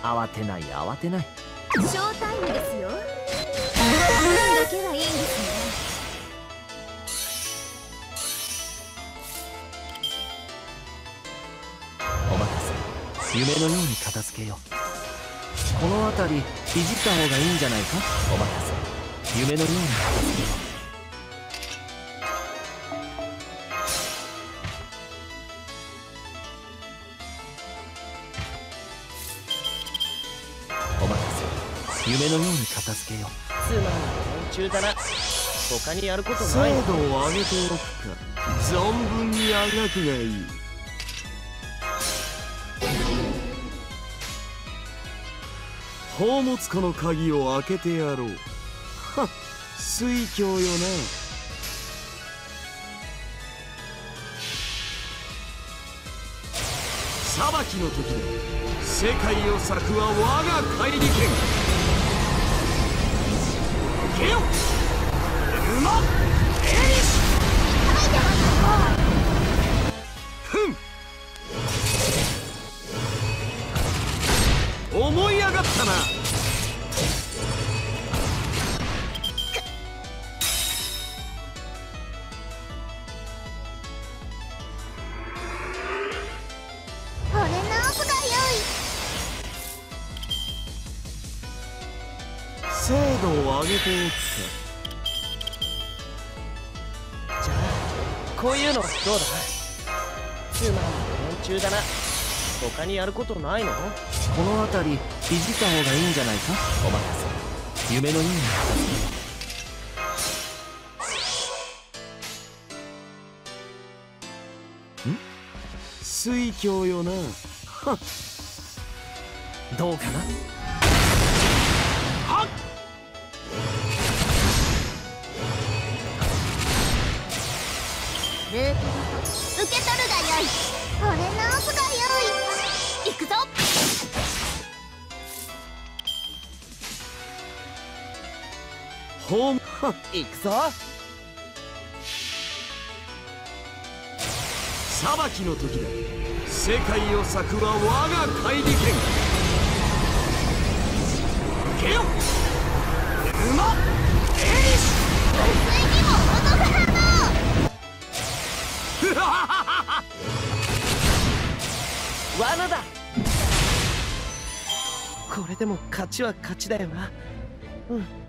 慌てない慌てない。 ショータイムですよ。運だけはいいんですね。 お任せ。夢のように片付けよう。この辺りいじった方がいいんじゃないか。お任せ。夢のように片付けよう。お任せ。夢のように片付けよう。 つまんない連中だな。他にやることないの？ 精度を上げておくか。存分にあがくがいい。宝物庫の鍵を開けてやろう。はっ、水郷よな。裁きの時だ。世界を裂くは我が怪力剣。ゲヨウマエリシ。ふん、思い上がったな。 これ直すがよい。 精度を上げておくか。 じゃあこういうのどうだ？つまんない連中だな。他にやることないの？ この辺りいじった方がいいんじゃないか。お任せ。夢のように片付けよう。ん？ 水郷よな。はっ、 どうかな。 はっ、 ルート受け取るがよい。これ直すがよい。行くぞ。 ホーム、はっ、 行くぞ。 裁きの時だ。世界を裂くは我が怪力剣。ゲヨウマエリシ。 水にも程があろう。 ふはははは。 罠だ。これでも勝ちは勝ちだよな。うん。